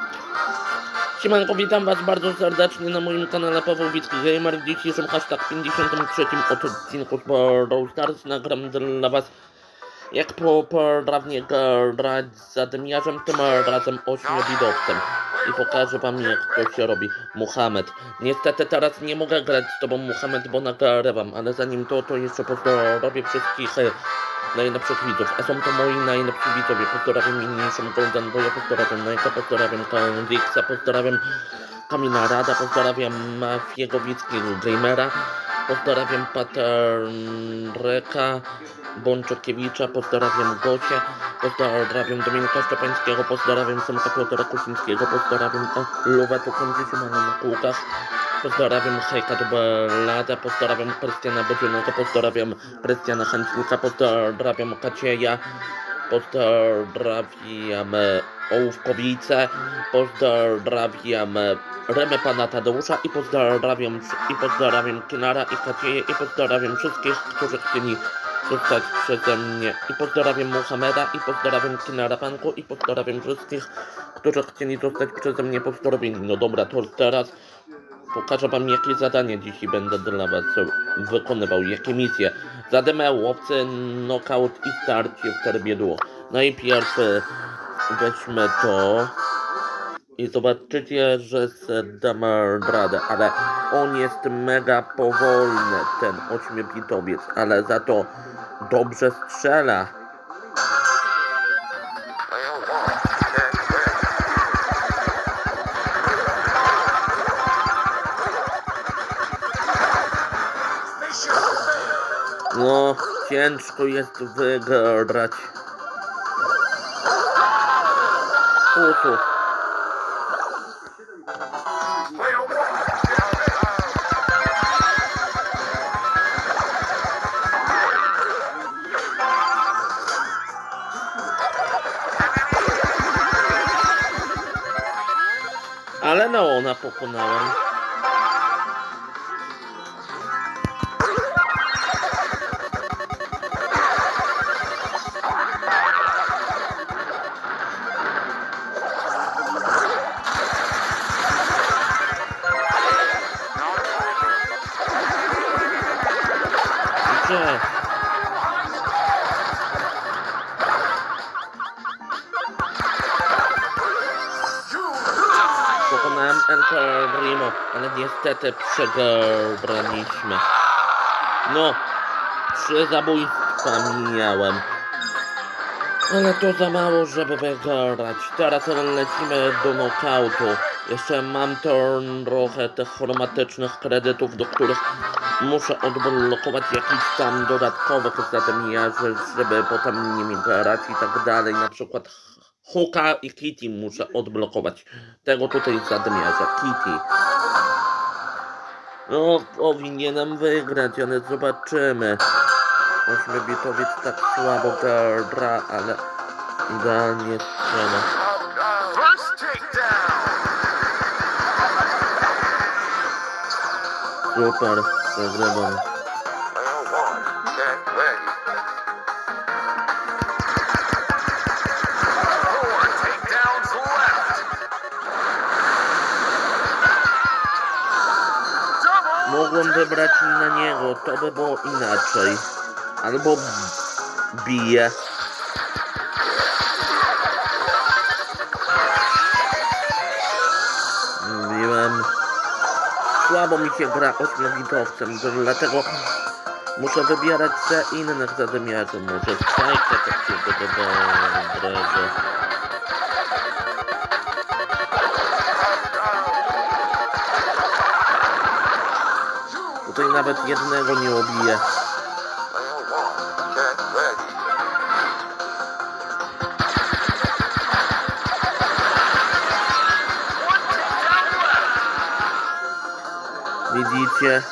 Siemanko, witam was bardzo serdecznie na moim kanale Paweł Wicki Gamer. W dzisiejszym hashtag 53 odcinku z Brawl Stars nagram dla was, jak poprawnie grać z zadymiarzem, tym razem 8-bidowcem. I pokażę wam, jak to się robi. Muhammad. Niestety teraz nie mogę grać z tobą, Muhammad, bo nagrywam, ale zanim to jeszcze pozdrowię wszystkich najlepszych widzów, a są to moi najlepsi widzowie. Pozdrawiam inniejszą Golden Boya, pozdrawiam Nike'a, pozdrawiam Candixa, pozdrawiam Kamila Rada, pozdrawiam Mafiego Wickiego Gamera, pozdrawiam Patryka Bączokiewicza, pozdrawiam Gosię, pozdrawiam Dominika Szczepańskiego, pozdrawiam Semka Piotra Kusińskiego, pozdrawiam Luwetu Kądziesiumana na kółkach, pozdrawiam Hejka Dubelada, pozdrawiam Krystiana Bodzionaka, pozdrawiam Krystiana Chętnika, pozdrawiam Kacieja, pozdrawiam Ołówkowice, pozdrawiam Remę Pana Tadeusza i pozdrawiam Kinara i Kacieję i pozdrawiam wszystkich, którzy chcieli zostać przeze mnie, i pozdrawiam Muhammada i pozdrawiam Kinara Panku i pozdrawiam wszystkich, którzy chcieli zostać przeze mnie pozdrowieni. No dobra, to teraz pokażę wam, jakie zadanie dzisiaj będę dla was wykonywał, jakie misje. Zadymę, łowcy, knockout i starcie w trybie duo. Najpierw weźmy to i zobaczycie, że damy radę, ale on jest mega powolny, ten 8-bitowiec, ale za to dobrze strzela. No, ciężko jest wygrać. Pusu. Ale no, ona pokonałem. Gdzie? Pokonałem El Primo, ale niestety przegraliśmy. No, 3 zabójstwa miałem. Ale to za mało, żeby wygrać. Teraz lecimy do knockoutu. Jeszcze mam trochę tych chromatycznych kredytów, do których muszę odblokować jakiś tam dodatkowych zadymiarzy, żeby potem nimi grać i tak dalej. Na przykład Huka i Kitty muszę odblokować. Tego tutaj zadymiarza, Kitty. No, powinienem wygrać, ale zobaczymy. 8-bitowiec tak słabo gra, ale idealnie strzela. Super, przegrywam. Mogłem wybrać na niego, to by było inaczej. Albo bije. Mówiłem. Słabo mi się gra 8-bitowcem, dlatego muszę wybierać te innych zadymiarzy. Może Spike'a takiego dobrego. Tutaj nawet jednego nie obiję. Widzicie?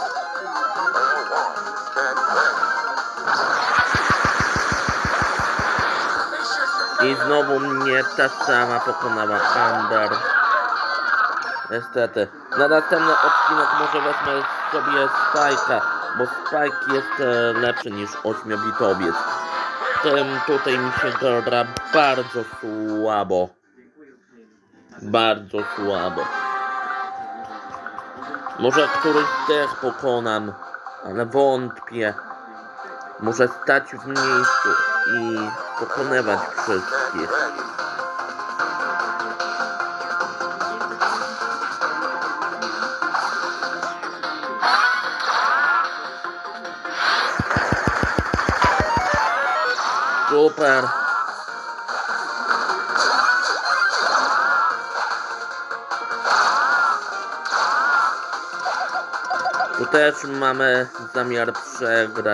I znowu mnie ta sama pokonała Amber. Niestety. Na następny odcinek może wezmę sobie Spike'a, bo Spike jest lepszy niż 8-bitowiec. Tutaj mi się gra bardzo słabo. Bardzo słabo. Może któryś z tych pokonam, ale wątpię. Muszę stać w miejscu i pokonywać wszystkich. Super. Tu też mamy zamiar przegrać.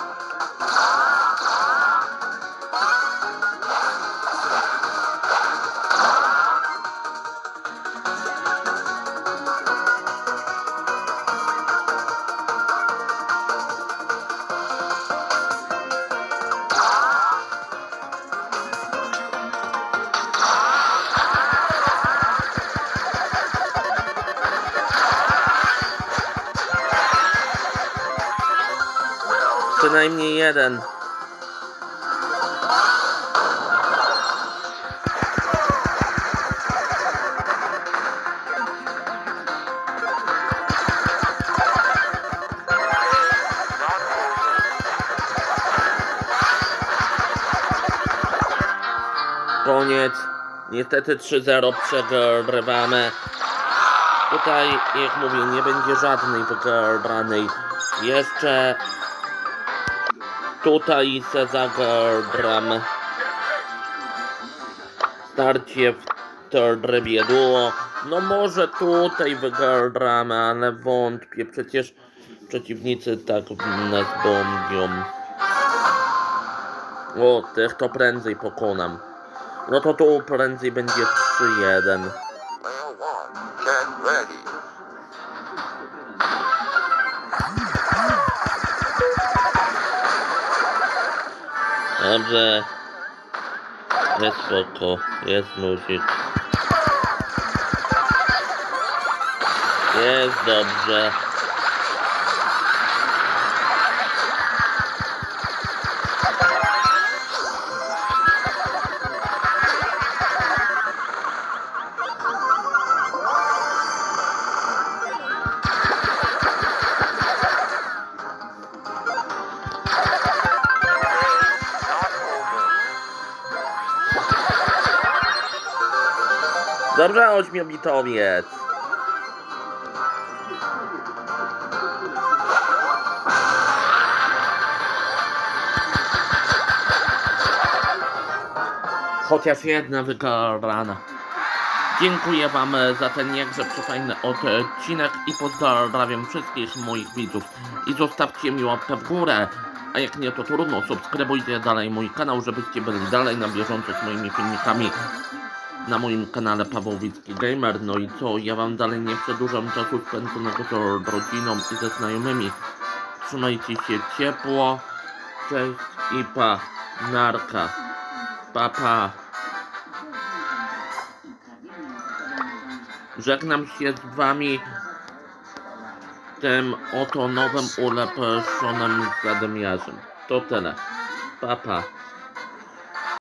Przynajmniej jeden. Koniec. Niestety 3-0 przegrywamy. Tutaj, jak mówię, nie będzie żadnej wygranej. Jeszcze tutaj se zagram starcie w trybie duo. No może tutaj wygramy, ale wątpię. Przecież przeciwnicy tak nas bombią. O, tych to prędzej pokonam. No to tu prędzej będzie 3-1. Dobrze. Jest spoko. Jest luzik. Jest dobrze. Dobrze, 8-bitowiec. Chociaż jedna wygrana. Dziękuję wam za ten jakże przefajny odcinek i pozdrawiam wszystkich moich widzów. I zostawcie mi łapkę w górę. A jak nie, to trudno, subskrybujcie dalej mój kanał, żebyście byli dalej na bieżąco z moimi filmikami na moim kanale Pawłowicki Gamer. No i co, ja wam dalej nie przedłużam czasu spędzonego z rodziną i ze znajomymi. Trzymajcie się ciepło. Cześć i pa. Narka. Pa, pa. Żegnam się z wami tym oto nowym ulepszonym zadymiarzem. To tyle. Pa, pa.